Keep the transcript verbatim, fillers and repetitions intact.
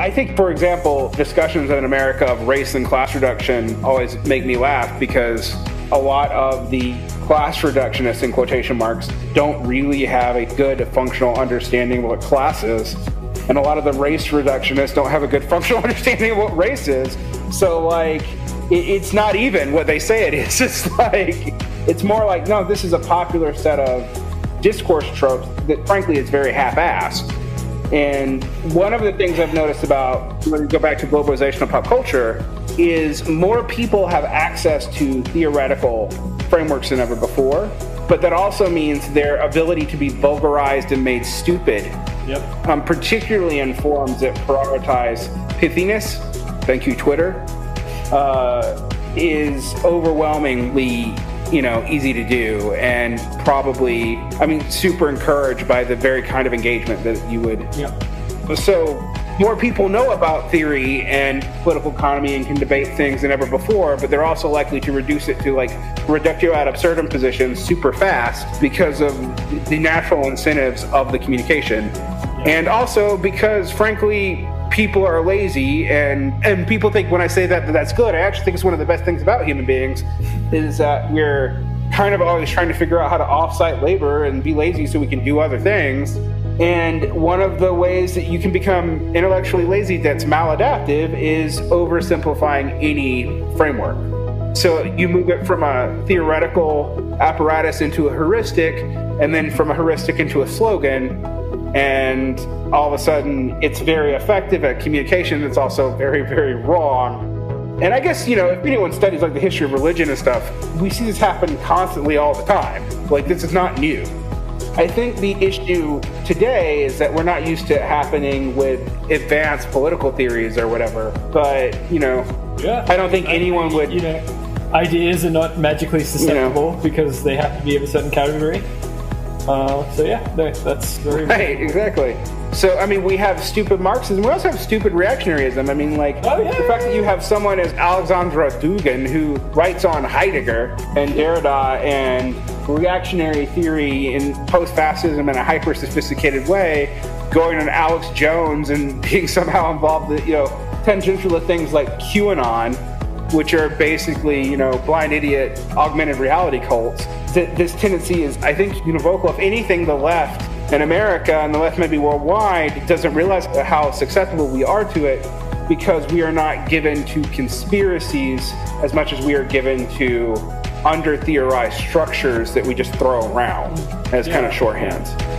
I think, for example, discussions in America of race and class reduction always make me laugh because a lot of the class reductionists, in quotation marks, don't really have a good functional understanding of what class is. And a lot of the race reductionists don't have a good functional understanding of what race is. So, like, it, it's not even what they say it is. It's like, it's more like, no, this is a popular set of discourse tropes that, frankly, is very half-assed. And one of the things I've noticed about, when we go back to globalization of pop culture, is more people have access to theoretical frameworks than ever before, but that also means their ability to be vulgarized and made stupid, yep. um, particularly in forums that prioritize pithiness, thank you Twitter, uh, is overwhelmingly, you know, easy to do, and probably, I mean, super encouraged by the very kind of engagement that you would. Yeah. So more people know about theory and political economy and can debate things than ever before, but they're also likely to reduce it to like reductio ad absurdum positions super fast because of the natural incentives of the communication. Yeah. And also because, frankly, people are lazy, and, and people think when I say that, that that's good. I actually think it's one of the best things about human beings is that we're kind of always trying to figure out how to off-site labor and be lazy so we can do other things. And one of the ways that you can become intellectually lazy that's maladaptive is oversimplifying any framework. So you move it from a theoretical apparatus into a heuristic, and then from a heuristic into a slogan, and all of a sudden it's very effective at communication. It's also very, very wrong. And I guess, you know, if anyone studies like the history of religion and stuff, we see this happen constantly all the time. Like, this is not new. I think the issue today is that we're not used to it happening with advanced political theories or whatever. But, you know, yeah, I don't think I, anyone I, would... You know, ideas are not magically susceptible, you know, because they have to be of a certain category. Uh, so yeah, no, that's very right, exactly. So I mean, we have stupid Marxism. We also have stupid reactionaryism. I mean, like oh, yeah, the fact that you have someone as Alexandra Dugin who writes on Heidegger and Derrida and reactionary theory in post-fascism in a hyper-sophisticated way, going on Alex Jones and being somehow involved in, you know, tangential to things like QAnon, which are basically, you know, blind idiot augmented reality cults. This tendency is, I think, univocal. If anything, the left in America and the left maybe worldwide doesn't realize how susceptible we are to it because we are not given to conspiracies as much as we are given to under-theorized structures that we just throw around as yeah. kind of shorthands.